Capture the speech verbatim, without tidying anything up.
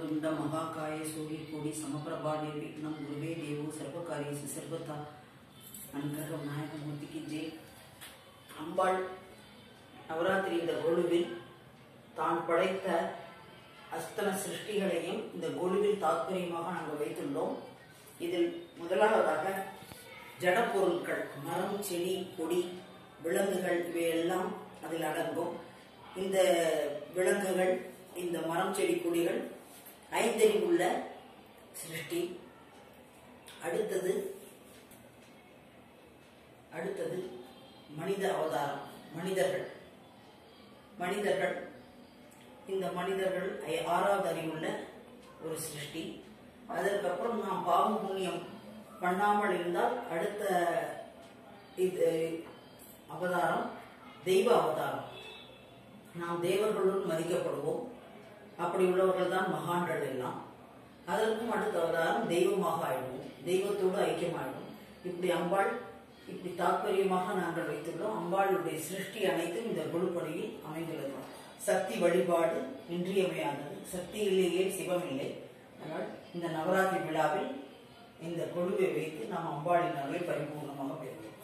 वक्रतुंड महाकाय सूर्यकोटि समप्रभा निर्विघ्नं गुरुवे देवो सर्वकार्येषु सर्वदा अनुग्रह विनायक मूर्ति की जय। அம்பாள் நவராத்திரி இந்த கோலுவில் தான் படைத்த அஸ்தன சிருஷ்டிகளையும் இந்த கோலுவில் தாத்பரியமாக நாங்கள் வைத்துள்ளோம். இதில் முதலாவதாக ஜட பொருட்கள், மரம், செடி, கொடி, விலங்குகள் இவையெல்லாம் அதில் அடங்கும். இந்த விலங்குகள், இந்த மரம், செடி, கொடிகள் ஐந்தறிவுள்ள சிருஷ்டி. அடுத்தது அடுத்தது மனித அவதாரம், மனிதர்கள் மனிதர்கள் இந்த மனிதர்கள் ஆறாவது அறிவுள்ள ஒரு சிருஷ்டி. அதற்கப்புறம் நாம் பாவம் புண்ணியம் பண்ணாமல் இருந்தால் அடுத்த இது அவதாரம் தெய்வ அவதாரம். நாம் தேவர்களுடன் மதிக்கப்படுவோம். அப்படி உள்ளவர்கள் தான் மகான்கள் எல்லாம். அதற்கும் அடுத்த அவதாரம் தெய்வமாக ஆயிடுவோம், தெய்வத்தோடு ஐக்கியமாயிடும். இப்படி அம்பாள் இப்படி தாற்பயமாக நாங்கள் வைத்துள்ளோம். அம்பாளுடைய சிருஷ்டி அனைத்தும் இந்த குழுப்படியில் அமைந்துள்ளது. சக்தி வழிபாடு இன்றியமையானது. சக்தி இல்லையே சிவம் இல்லை. அதனால் இந்த நவராத்திரி விழாவில் இந்த கொழுவை வைத்து நாம் அம்பாளின் அருளை பரிபூர்ணமாக பெறுவோம்.